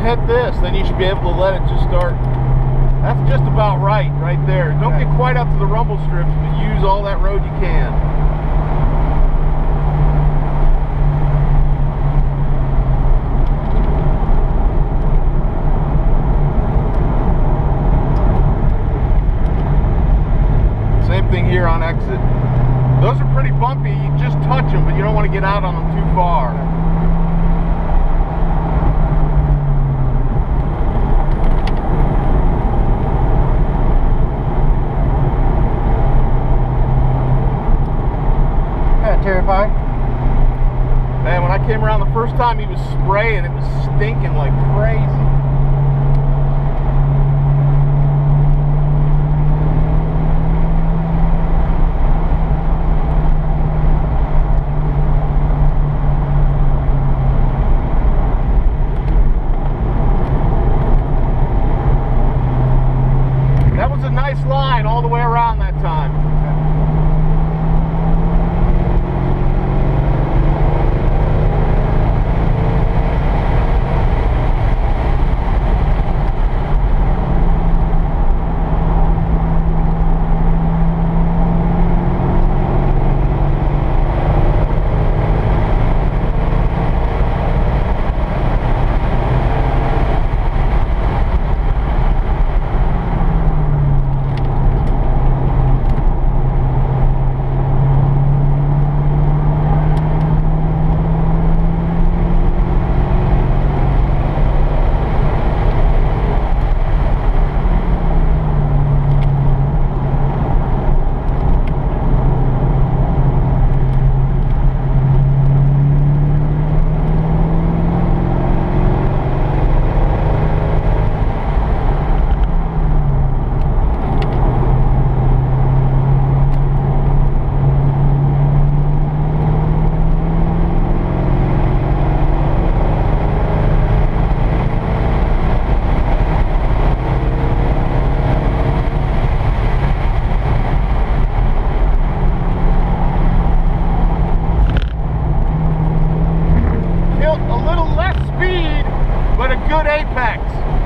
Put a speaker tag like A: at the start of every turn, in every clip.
A: hit this, then you should be able to let it just start. That's just about right there. Don't get quite up to the rumble strips, but use all that road you can. Same thing here on exit. Those are pretty bumpy. You just touch them, but you don't want to get out on them too far.
B: Terrified.
A: Man, when I came around the first time, he was spraying. It was stinking like crazy. That was a nice line all the way around that time. But a good apex.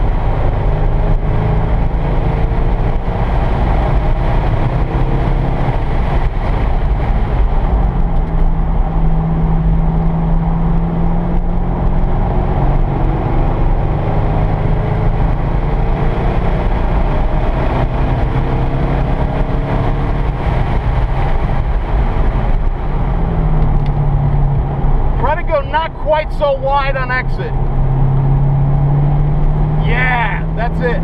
A: Try to go not quite so wide on exit. Yeah, that's it.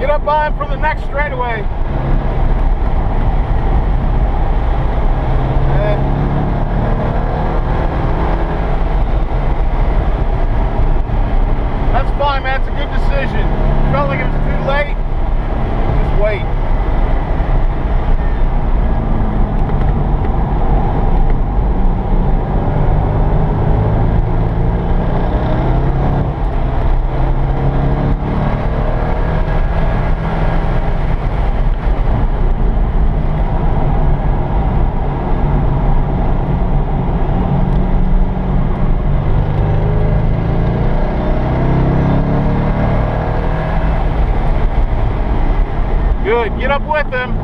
A: Get up by him for the next straightaway. That's fine, man. It's a good decision. Felt like it was too late. Just wait. Good. Get up with him.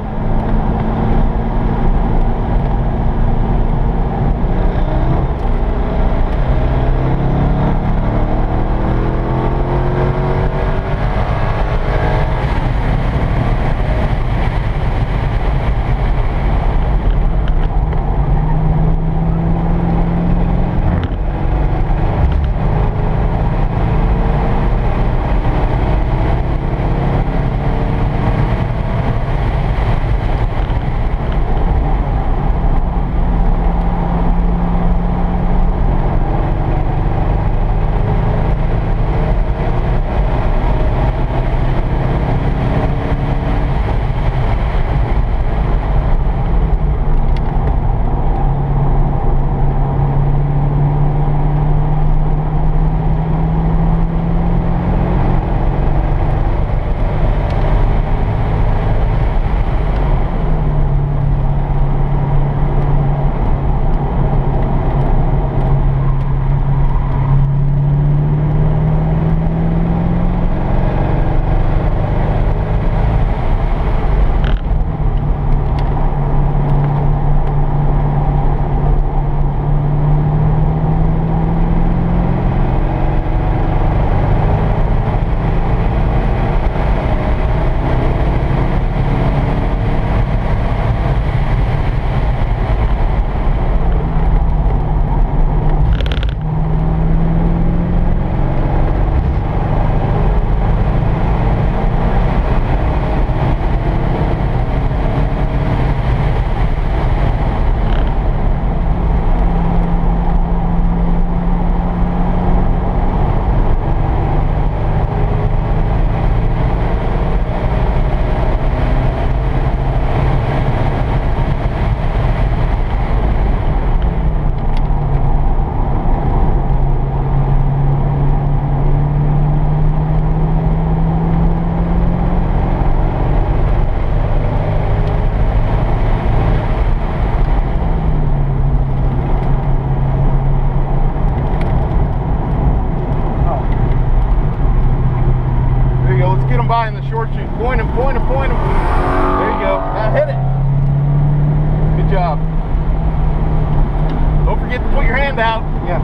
A: Get him by in the short shoot. Point him, point him, point him. There you go. Now hit it. Good job. Don't forget to put your hand out.
B: Yeah.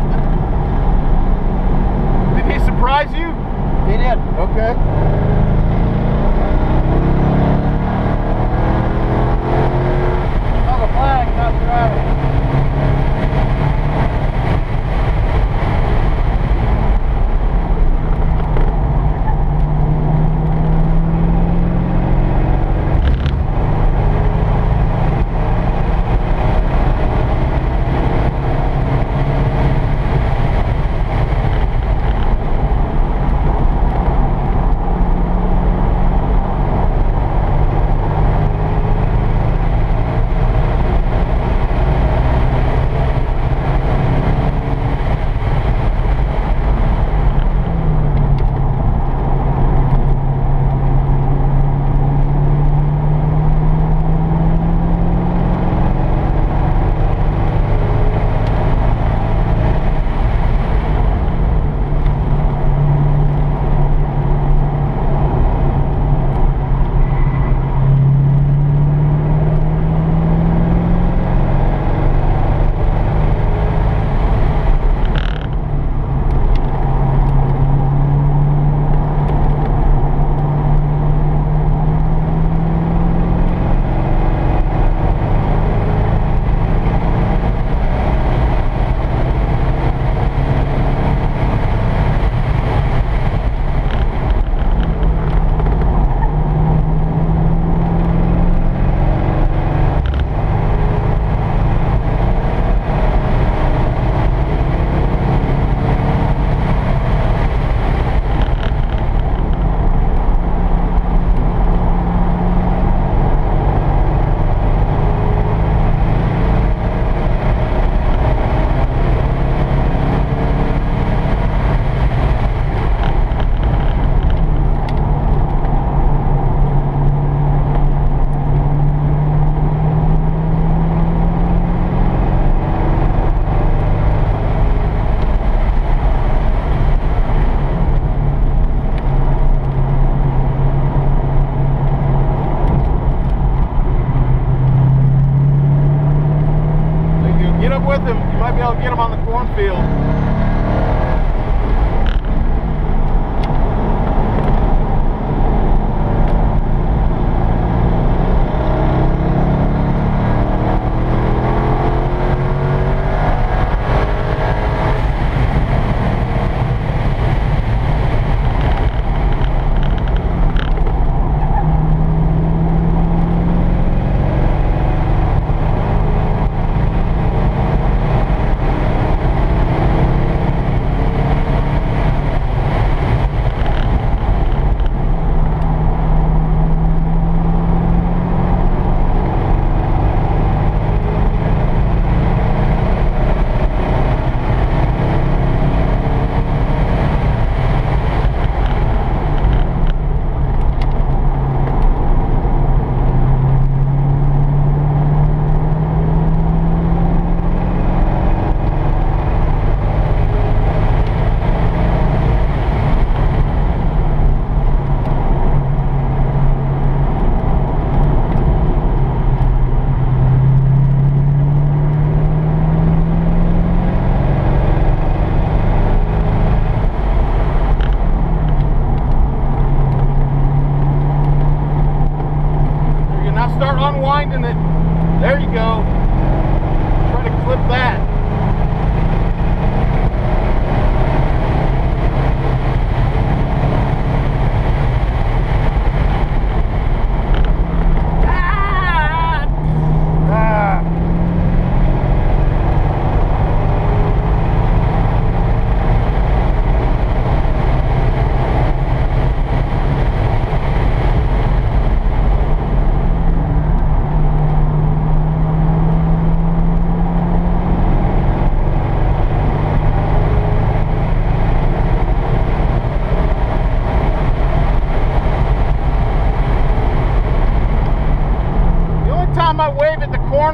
A: Did he surprise you?
B: He did.
A: Okay.
B: Not a flag, not driving.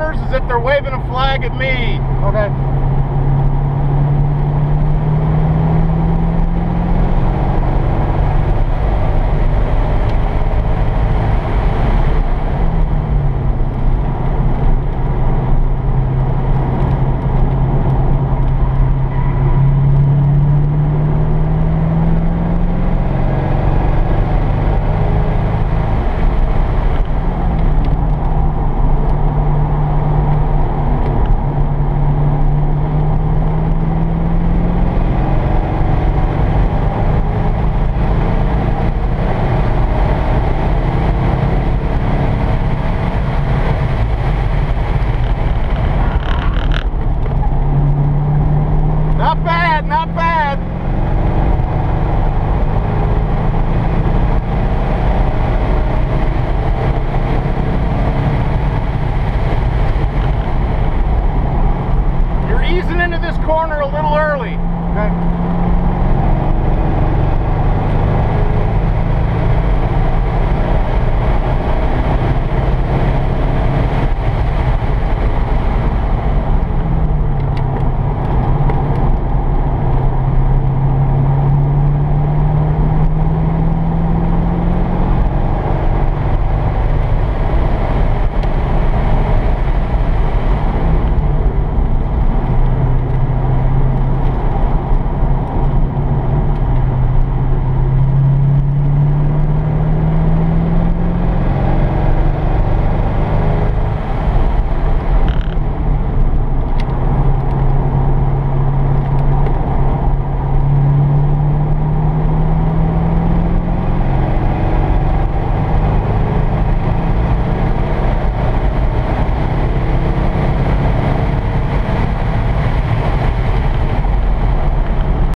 A: yours as if they're waving a flag at me.
B: Okay.